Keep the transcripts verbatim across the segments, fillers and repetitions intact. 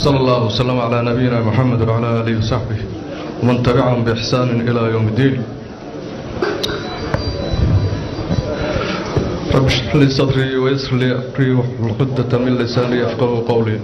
وصلى الله وسلم على نبينا محمد وعلى آله وصحبه ومن تبعهم بإحسان إلى يوم الدين. رب اشرح لي صدري ويسر لي أمري واحلل عقدة من لساني يفقهوا قولي.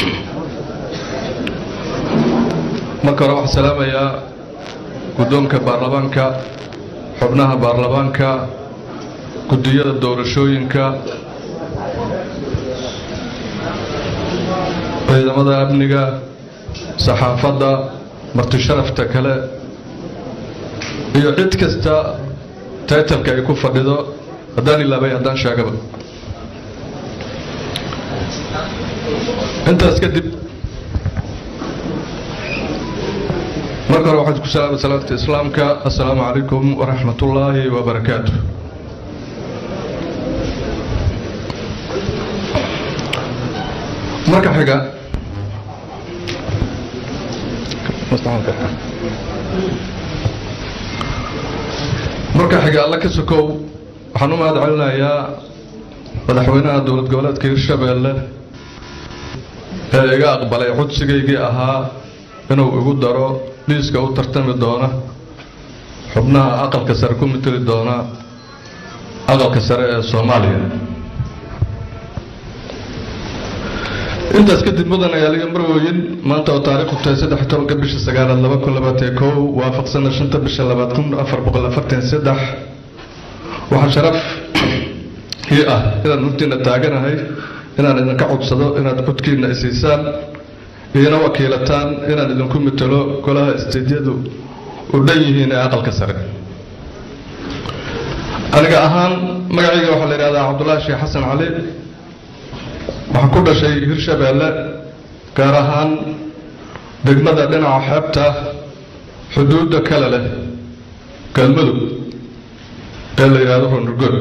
marka wax salaamaya guddoonka baarlamaanka, xubnaha baarlamaanka, gudiyada doorashooyinka, ciidamada amniga, saxaafadda, marti sharafta kale iyo cid kasta taytalka ay ku fadhido haddaan ilaabay haddaan sheegaba. intaas kadib marka hore waxaan ku salaamay salaamta islaamka. assalaamu calaykum waraxmatullaahi wabarakaatuh. marka xiga marka xiga alla ka sokow waxaan u mahad celinayaa madaxweynaha dowlad goboleedka Hirshabeelle ee iga aqbalay codsigaygii ahaa inuu igu daro liiska u tartami doona xubnaha aqalka sare ku matali doona aqalka sare ee Soomaaliya. intaas kadib mudan ayaa laga marwooyin maanta oo taariikhdu tahay saddex iyo tobanka bisha sagaalaad laba kun labaatan iyo kow waafaqsan shanta bisha labaad kun afar boqol afartan iyo saddex. waxaa sharaf ii ah inaan hortiina taaganahay inaan idinka codsado inaad codkiina isiisaan iyana wakiilataan inaan idinku matalo golaha isteedyadu u dhan yihiin ee aqalka sare. aniga ahaan magacayga waxaa la yidhahdaa cabdullaahi sheekh xasan cali. waxaan ku dhashay Hirshabeelle, gaar ahaan degmada dhinaca xeebta xuduudda kale leh galmudug ee la yidhaahdo Runurgood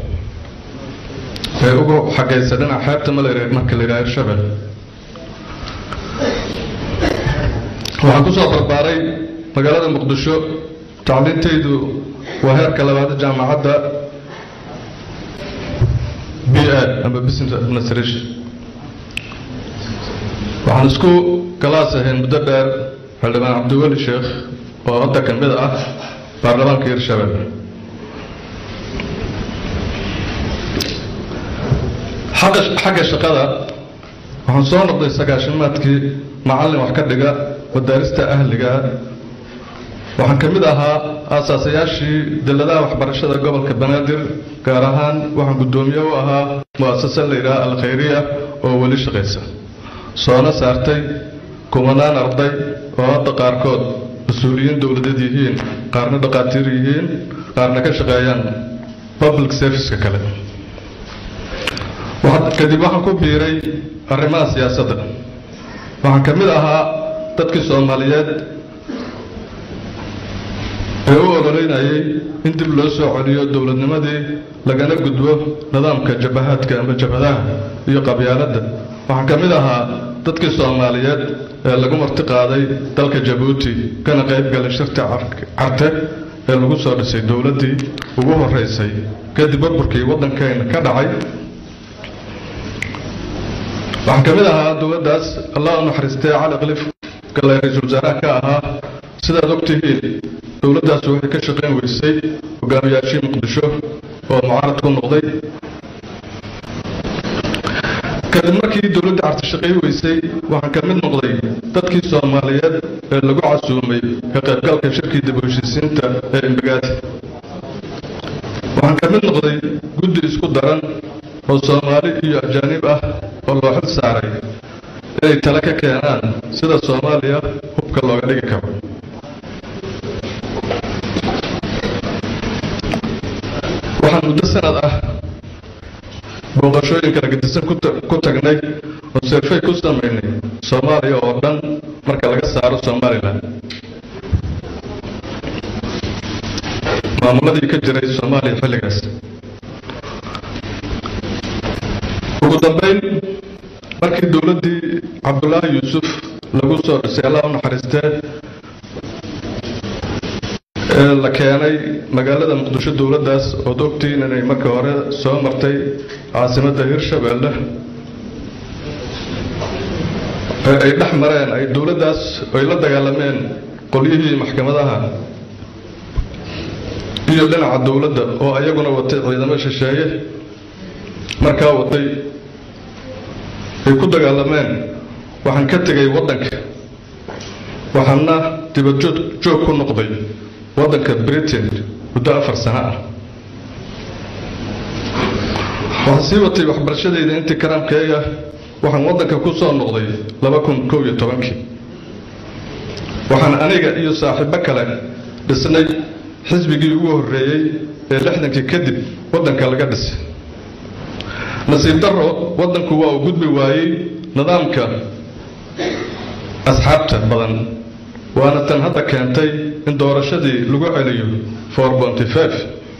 ee ugu xagaysa dhinaca xeebta ma la yidhaahdo marka la yidhaahdo Hirshabeelle. waxaan ku soo barbaaray magaalada Muqdisho. tacliintaydu waa heerka labaad jaamacadda B A ama Business Administration. waxaan isku galaas ahayn muddo dheer xildhibaan cabdiweli sheekh oo hadda ka mid ah baarlamaanka Hirshabeelle. xagga shaqada waxaan soo noqday sagaashamaadkii macallin wax ka dhiga madaarista ahliga. waxaan ka mid ahaa aasaasayaashii dalladaha waxbarashada gobolka Banaadir, gaar ahaan waxaan guddoomiye u ahaa mu'asasad la yidhaahdo Al-Khayriya oo weli shaqaysa, soona saartay kumanaan arday oo hadda qaarkood mas-uuliyiin dowladeed yihiin, qaarna dhaqaatiir yihiin, qaarna ka shaqeeyaan public service-ka kale. kadib waxaan ku biiray arrimaha siyaasadda. waxaan ka mid ahaa dadkii Soomaaliyeed ee u ololeynayay in dib loo soo celiyo dowladnimadii lagana gudbo nidaamka jabahaadka ama jabhadaha iyo qabyaaladda. waxaan ka mid ahaa dadkii Soomaaliyeed ee lagu marti qaaday dalka Jabuuti kana qayb galay shirka carte ee lagu soo dhisay dowladdii ugu horeysay kadib burburkii waddankeena ka dhacay. waxaan ka mid ahaa dowladdaas allah u naxariistay Cali Khaliif galay ra'iisul wasaaraha ka ahaa. sidaad ogtihiin dowladdaas waxay ka shaqayn weysay hogaamiyaashii Muqdisho oo mucaarad ku noqday. kadib markii dowladda carti shaqay weysay waxaan ka mid noqday dadkii Soomaaliyeed ee lagu casuumay ka qaybgalka shirkii dib u heshiisiinta ee Embagaati. waxaan ka mid noqday guddi isku daran oo Soomaali iyo ajaanib ah oo loo xil saaray inay tala ka keenaan sida Soomaaliya hubka looga dhigi karo. waxaan muddo sanad ah booqashooyin kala gedisan ku tagnay oo survey ku samaynay Soomaaliya oo dhan marka laga saaro Somaliland. maamuladii ka jiray Soomaaliya xilligaas. ugu dambeyn markii dowladdii Cabdullaahi Yuusuf lagu soo dhisay allah u naxariistee ee la keenay magaalada Muqdisho, dowladdaas oo ogtiin inay markii hore soo martay caasimadda Hirshabeelle ay dhex mareen ay dowladdaas ay la dagaalameen qolyihii maxkamadaha iyo dhinaca dowladda oo ayaguna watay ciidamo shisheeye markaa watay ay ku dagaalameen waxaan ka tegay waddanka waxaana dibadjoog joog ku noqday waddanka Britain muddo afar sano ah waxaan sii watay waxbarashadayda intii karaamkayga waxaan waddanka ku soo noqday laba kun kow iyo tobankii waxaan aniga iyo saaxiibo kale dhisnay xisbigii ugu horreeyay ee lixdankii kadib waddanka laga dhisay nasiib darro waddanku waa u gudbi waayey nidaamka asxaabta badan waana tan hadda keentay in doorashadii lagu celiyo four point five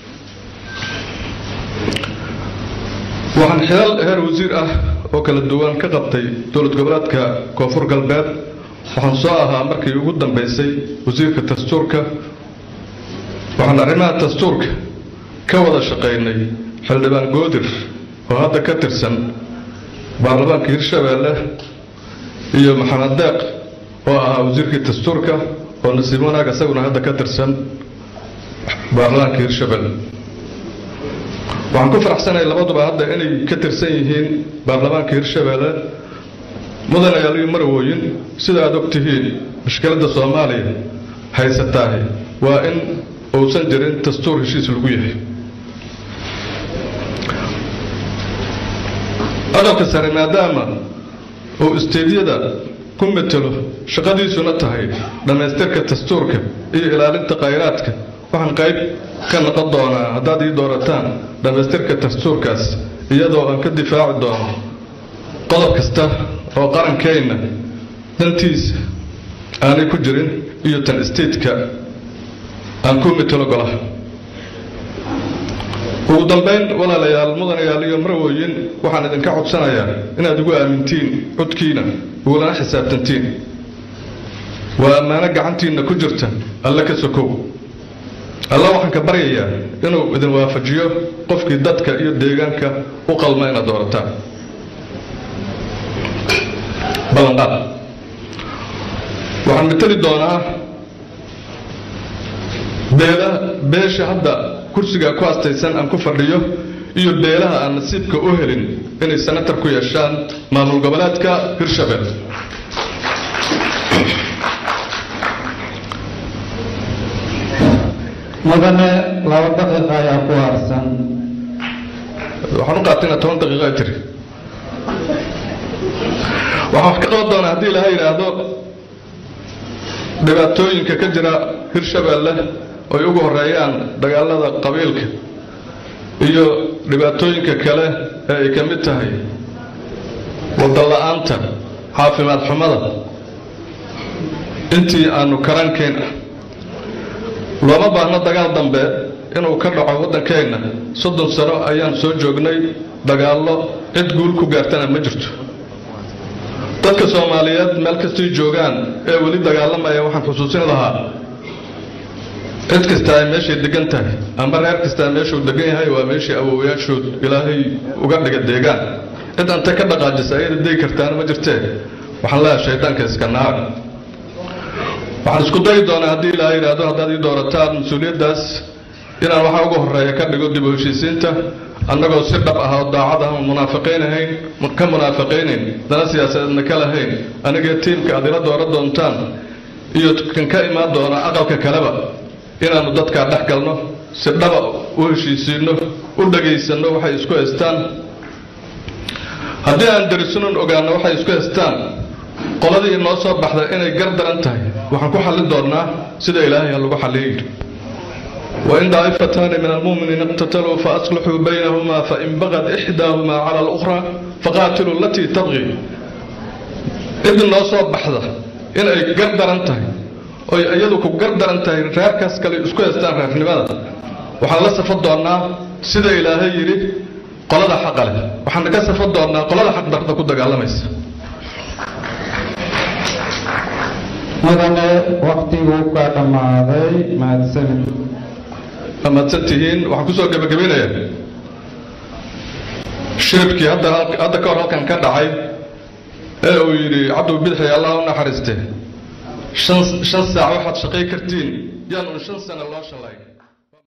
waxaan xilal heer wasiir ah oo kala duwan ka qabtay dowlad goboleedka koonfur galbeed waxaan soo ahaa markii ugu dambeysay wasiirka dastuurka waxaan arrimaha dastuurka ka wada shaqaynay xildhibaan goodir oo hadda ka tirsan baarlamaanka hirshabeelle iyo maxamed deeq oo ahaa wasiirkii dastuurka oo nasiib wanaag isaguna hadda ka tirsan baarlamaanka hirshabeelle waxaan ku faraxsanahay labaduba hadda inay ka tirsan yihiin baarlamaanka hirshabeelle mudanayaal iyo marwooyin sida aad ogtihiin mushkiladda soomaaliya haysataahi waa in uusan jirin dastuur heshiis lagu yahay aqalka sare maadaama uu isteedyada ku metelo shaqadiisuna tahay dhammaystirka dastuurka iyo ilaalinta khayraadka waxaan qayb ka noqon doonaa haddaad ii doorataan dhammaystirka dastuurkaas iyadoo aan ka difaaci doono qodob kasta oo qarankeenna dantiisa aanay ku jirin iyo tan isteedka aan ku metelo golaha ugu dambayn walaalayaal mudanayaal iyo marwooyin waxaan idinka codsanayaa inaad ugu aamintiin codkiina ugulana xisaabtantiin waa ammaano gacantiinna ku jirta alle ka sokow alla waxaan ka baryayaa inuu idin waafajiyo qofkii dadka iyo deegaanka u qalma inaad doorataan ballanqaad waxaan matali doonaa beelaha beesha hadda kursiga ku astaysan aan ku fadhiyo iyo beelaha aan nasiibka u helin inay senatar ku yeeshaan maamul goboleedka hirshabeelle mudane laba daqiiqa ayaa ku harsan waxaan u qaatayna toban daqiiqa ay tiri waxaan wax ka qaban doonaa haddii ilaha yidhaahdo dhibaatooyinka ka jira hirshabeelle oy ugu horeeyaan dagaalada qabiilka iyo dhibaatooyinka kale ee ay ka mid tahay waddan la'aanta caafimaad xumada intii aanu karankeen ah looma baahno dagaal dambe inuu ka dhaco waddankeenna soddon sano ayaan soo joognay dagaallo cid guul ku gaartana ma jirto dadka soomaaliyeed meel kastay joogaan ee weli dagaalamaya waxaan xusuusin lahaa cid kasta ay meeshay degan tahay ama reer kasta meeshuu degan yahay waa meeshii awoowayaashood ilaahay uga dhiga deegaan cid anta ka dhaqaajisa ayada degi kartaana ma jirtee waxaan leeyahay shaydaanka iska naar waxaan isku dayi doonaa haddii ilaahay yidhaahdo haddaad ii doorataan mas-uuliyaddaas inaan waxa ugu horreeya ka dhigo dib u heshiisiinta annagoo si dhab ah oo daacad ah munaafiqiinahayn ka munaafiqaynayn dana siyaasadeedna ka lahayn anigee tiimka aad ila dooran doontaan iyo kan ka imaan doona aqalka kaleba inaannu dadkaa dhex galno si dhaba u heshiisiinno u dhagaysanno waxay isku haystaan haddii aan darisnon ogaanno waxay isku haystaan qoladii inoo soo baxda inay gar daran tahay waxaan ku xallin doonnaa sida ilaahay ha lagu xalliyo yidhi وإن ضعيفتان من المؤمنين اقتتلوا فأصلحوا بينهما فإن بغت إحداهما على الأخرى فقاتلوا التي تبغي إذن الله صوب بحظة إن أي قردر أنتهي أي أيضك قردر أنتهي راركاس كالي أسكو يستان رارك لماذا وحن لسا فضوا أنها سيدة إلهي يري قلدا حق له وحن لسا فضوا أنها قلدا حق دقنا كدق على ميس mudane waqtiguu ka dhammaaday mahadsanid mahadsan tihiin waxaan kusoo gebagabinayaa shiribkii hadda hadda ka hor halkan ka dhacay ee uu yidhi cabdu bidixi allah u naxariiste shan shan saac waxaad shaqay kartiin yaan un shan sano loo shalay